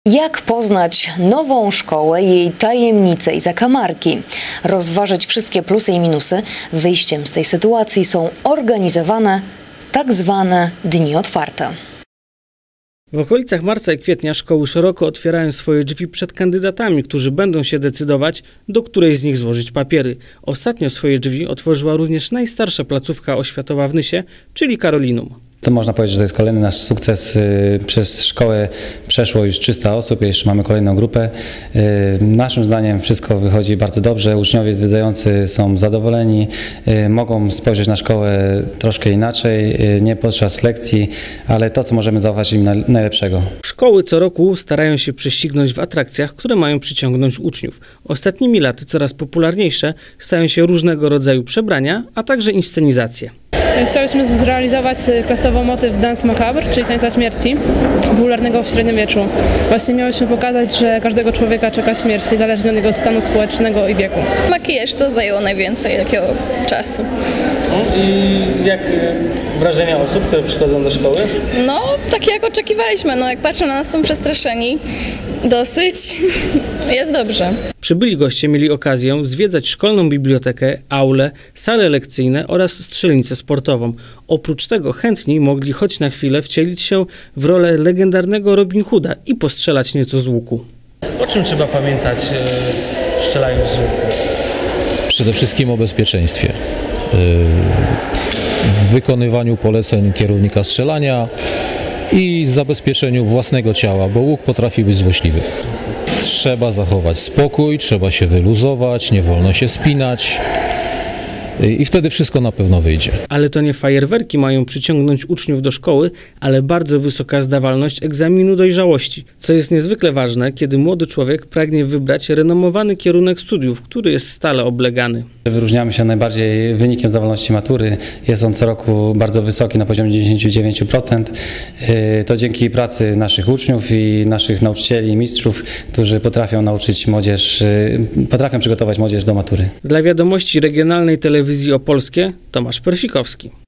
Jak poznać nową szkołę, jej tajemnice i zakamarki? Rozważyć wszystkie plusy i minusy? Wyjściem z tej sytuacji są organizowane tak zwane dni otwarte. W okolicach marca i kwietnia szkoły szeroko otwierają swoje drzwi przed kandydatami, którzy będą się decydować, do której z nich złożyć papiery. Ostatnio swoje drzwi otworzyła również najstarsza placówka oświatowa w Nysie, czyli Karolinum. To można powiedzieć, że to jest kolejny nasz sukces. Przez szkołę przeszło już 300 osób, jeszcze mamy kolejną grupę. Naszym zdaniem wszystko wychodzi bardzo dobrze. Uczniowie zwiedzający są zadowoleni, mogą spojrzeć na szkołę troszkę inaczej, nie podczas lekcji, ale to, co możemy zauważyć im najlepszego. Szkoły co roku starają się prześcignąć w atrakcjach, które mają przyciągnąć uczniów. Ostatnimi laty coraz popularniejsze stają się różnego rodzaju przebrania, a także inscenizacje. Chciałyśmy zrealizować klasowo motyw Dance Macabre, czyli tańca śmierci, popularnego w średniowieczu. Właśnie miałyśmy pokazać, że każdego człowieka czeka śmierć, niezależnie od jego stanu społecznego i wieku. Makijaż to zajęło najwięcej takiego czasu. I jakie wrażenia osób, które przychodzą do szkoły? No, takie jak oczekiwaliśmy. No, jak patrzą na nas, są przestraszeni. Dosyć. Jest dobrze. Przybyli goście mieli okazję zwiedzać szkolną bibliotekę, aulę, sale lekcyjne oraz strzelnicę sportową. Oprócz tego chętni mogli choć na chwilę wcielić się w rolę legendarnego Robin Hooda i postrzelać nieco z łuku. O czym trzeba pamiętać, strzelając z łuku? Przede wszystkim o bezpieczeństwie. W wykonywaniu poleceń kierownika strzelania i zabezpieczeniu własnego ciała, bo łuk potrafi być złośliwy. Trzeba zachować spokój, trzeba się wyluzować, nie wolno się spinać i wtedy wszystko na pewno wyjdzie. Ale to nie fajerwerki mają przyciągnąć uczniów do szkoły, ale bardzo wysoka zdawalność egzaminu dojrzałości, co jest niezwykle ważne, kiedy młody człowiek pragnie wybrać renomowany kierunek studiów, który jest stale oblegany. Wyróżniamy się najbardziej wynikiem zdawalności matury. Jest on co roku bardzo wysoki, na poziomie 99%. To dzięki pracy naszych uczniów i naszych nauczycieli i mistrzów, którzy potrafią nauczyć młodzież, potrafią przygotować młodzież do matury. Dla Wiadomości Regionalnej Telewizji Opolskie Tomasz Perfikowski.